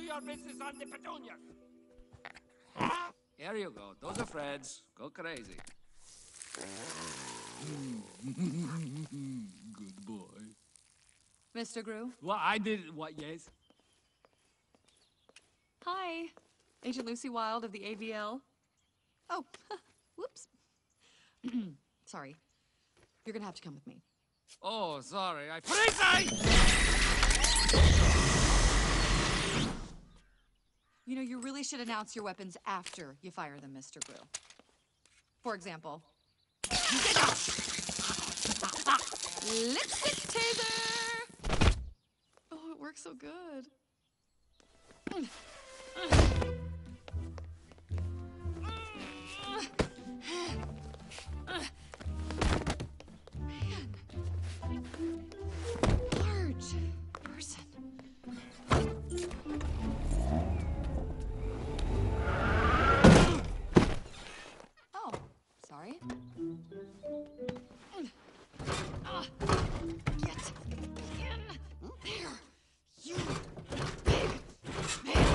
your business on the petunias. Here you go. Those are Fred's. Go crazy. Good boy. Mr. Grew? Well, I did what, yes? Hi. Agent Lucy Wilde of the AVL. Oh, whoops. Sorry. You're gonna have to come with me. Oh, sorry. I freeze! You know, you really should announce your weapons after you fire them, Mr. Grew. For example... Lipstick taser! Oh, it works so good. Man. Large person. Oh, sorry. Get in there, you big man.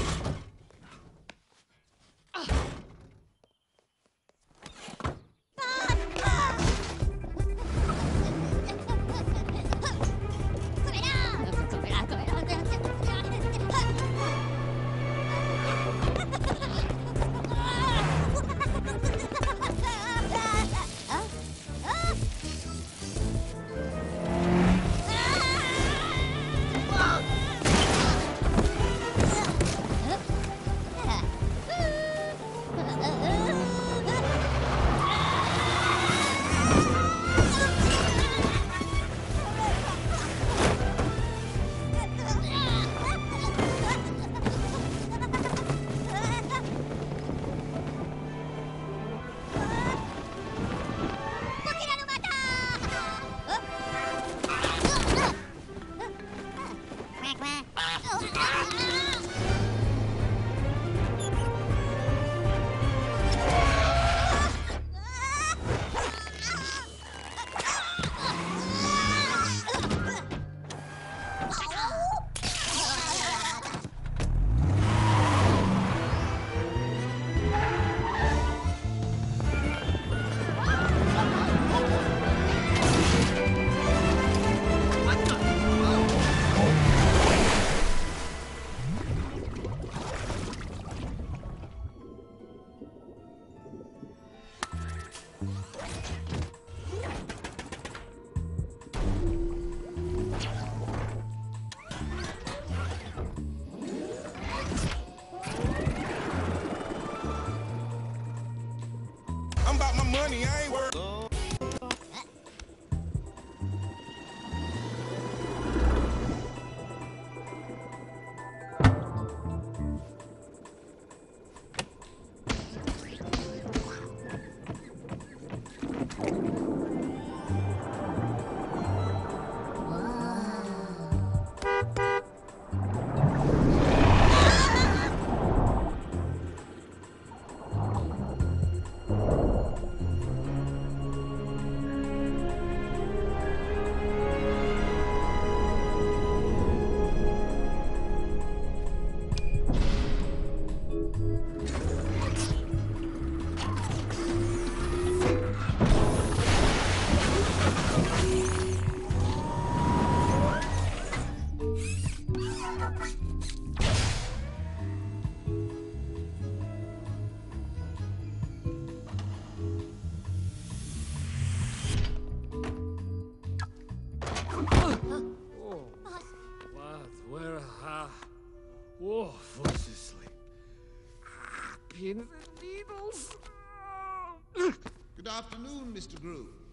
I'm about my money, I ain't worried. Oh, falls asleep. Pins and needles. Good afternoon, Mr. Grew.